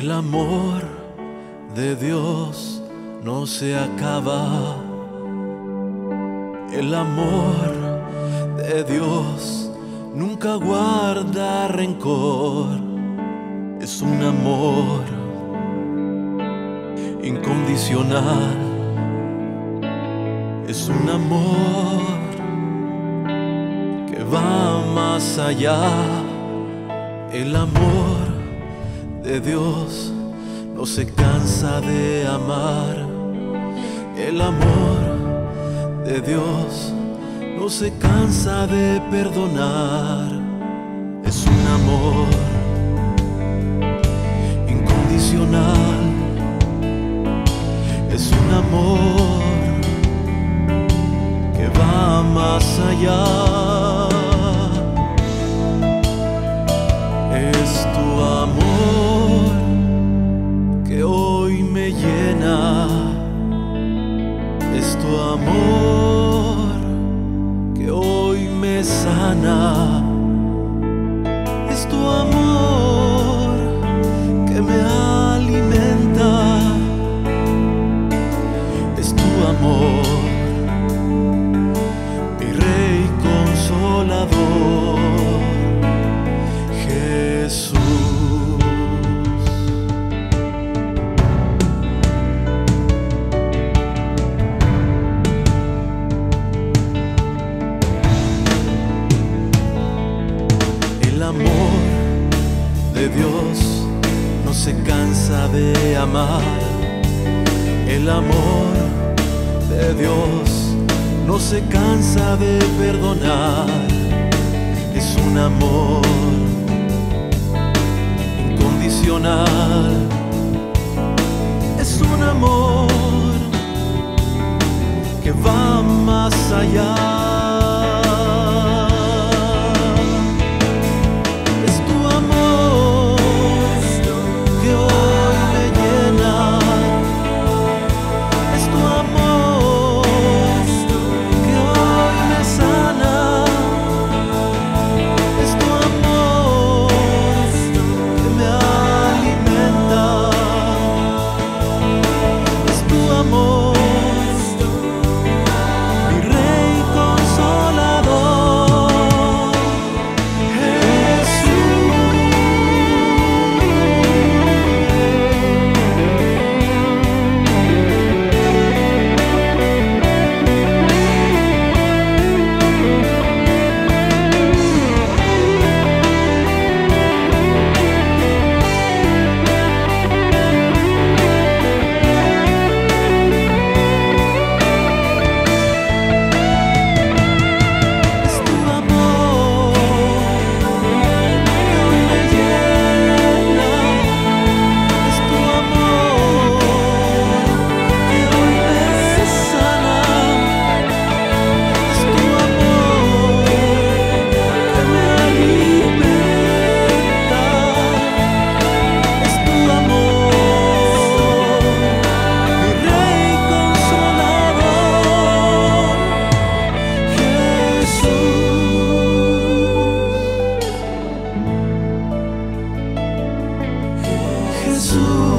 El amor de Dios no se acaba. El amor de Dios nunca guarda rencor. Es un amor incondicional. Es un amor que va más allá. El amor de Dios no se cansa de amar. El amor de Dios no se cansa de perdonar. Es un amor incondicional. Es un amor que va más allá. Es tu amor que hoy me llena. Es tu amor que hoy me sana. Es tu amor que me alimenta. Es tu amor, mi Rey consolador, Jesús. El amor de Dios no se cansa de amar. El amor de Dios no se cansa de perdonar. Es un amor incondicional. Es un amor que va más allá. Jesús.